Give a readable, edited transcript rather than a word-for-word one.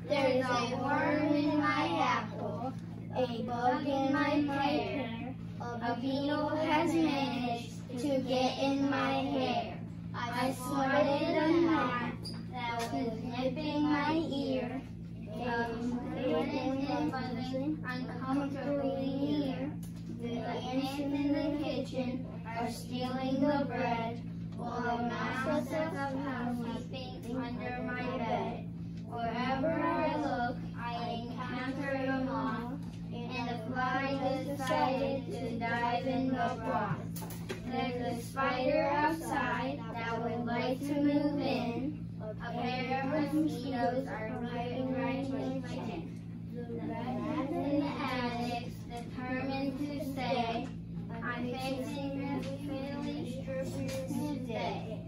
There's a worm in my apple, a bug in my pear, a beetle has managed to get in my hair. I snorted a knot that was nipping my ear, and buzzing uncomfortably near. The ants in the kitchen are stealing the bread, while a mouse is sleeping under my bed. Wherever I look, I encounter a moth, and the fly decided to dive in the broth. There's a spider outside that would like to move in. A pair of mosquitoes are living right in my skin. The rats in the attics determined to stay. I'm facing a fairly strippers today.